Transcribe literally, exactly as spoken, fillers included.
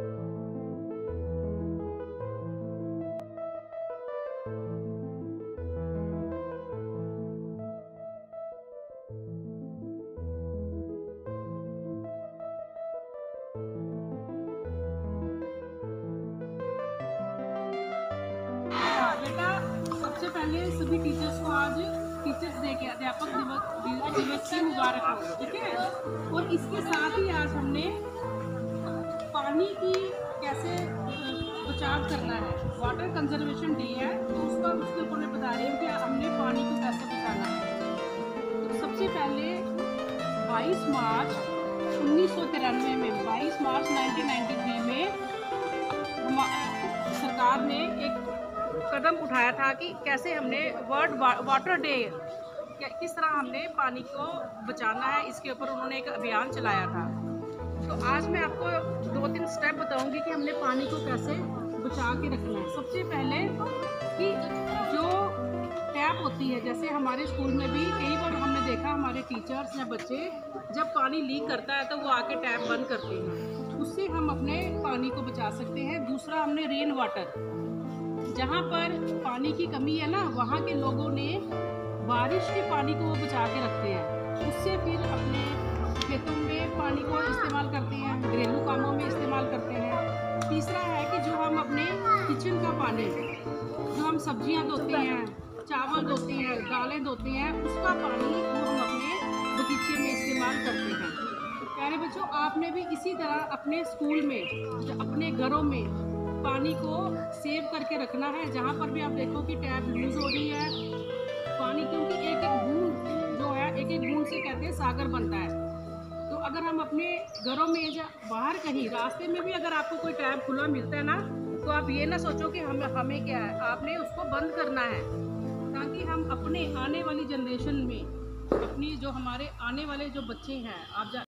बेटा, सबसे पहले सभी टीचर्स को आज टीचर्स डे के अध्यापक दिवस दिवस की मुबारक हो, ठीक है। और इसके साथ ही आज हमने पानी की कैसे बचाव करना है, वाटर कंजर्वेशन डे है, तो उसका उसके ऊपर मैं बता रही हूँ कि हमने पानी को कैसे बचाना है। तो सबसे पहले बाईस मार्च उन्नीस सौ तिरानवे में बाईस मार्च उन्नीस सौ तिरानवे में सरकार ने एक कदम उठाया था कि कैसे हमने वर्ल्ड वाटर डे, किस तरह हमने पानी को बचाना है, इसके ऊपर उन्होंने एक अभियान चलाया था। तो आज मैं आपको दो तीन स्टेप बताऊंगी कि हमने पानी को कैसे बचा के रखना है। सबसे पहले कि जो टैप होती है, जैसे हमारे स्कूल में भी कई बार हमने देखा हमारे टीचर्स या बच्चे जब पानी लीक करता है तो वो आके टैप बंद करते हैं, उससे हम अपने पानी को बचा सकते हैं। दूसरा, हमने रेन वाटर, जहाँ पर पानी की कमी है ना, वहाँ के लोगों ने बारिश के पानी को वो बचा के रखते हैं, उससे फिर अपने खेतों में पानी को इस्तेमाल करते हैं, घरेलू कामों में इस्तेमाल करते हैं। तीसरा है कि जो हम अपने किचन का पानी, जो हम सब्जियां धोते हैं, चावल धोते हैं, दालें धोते हैं, उसका पानी वो हम अपने बगीचे में इस्तेमाल करते हैं। प्यारे बच्चों, आपने भी इसी तरह अपने स्कूल में, अपने घरों में पानी को सेव करके रखना है। जहाँ पर भी आप देखो कि टैप यूज़ हो रही है पानी, क्योंकि एक एक बूंद जो है, एक एक बूंद से कहते हैं सागर बनता है। तो अगर हम अपने घरों में या बाहर कहीं रास्ते में भी अगर आपको कोई टैप खुला मिलता है ना, तो आप ये ना सोचो कि हम हमें क्या है, आपने उसको बंद करना है, ताकि हम अपने आने वाली जनरेशन में, अपनी जो हमारे आने वाले जो बच्चे हैं, आप